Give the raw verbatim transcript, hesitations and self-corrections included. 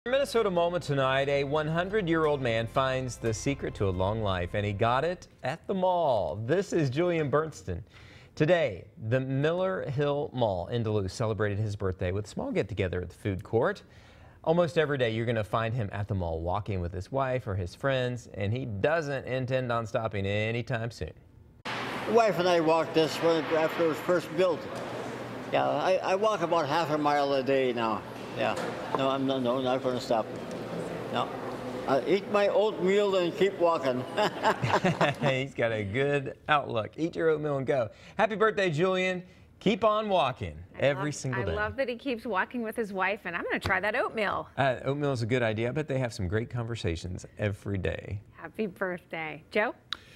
Minnesota moment tonight, a one hundred year old man finds the secret to a long life, and he got it at the mall. This is Julian Bernston. Today, the Miller Hill Mall in Duluth celebrated his birthday with a small get-together at the food court. Almost every day, you're going to find him at the mall walking with his wife or his friends, and he doesn't intend on stopping anytime soon. The wife and I walked this one after it was first built. Yeah, I, I walk about half a mile a day now. Yeah, no, I'm no, no, not going to stop. No, I eat my oatmeal and keep walking. He's got a good outlook. Eat your oatmeal and go. Happy birthday, Julian. Keep on walking every love, single day. I love that he keeps walking with his wife, and I'm going to try that oatmeal. Uh, oatmeal is a good idea, but they have some great conversations every day. Happy birthday. Joe?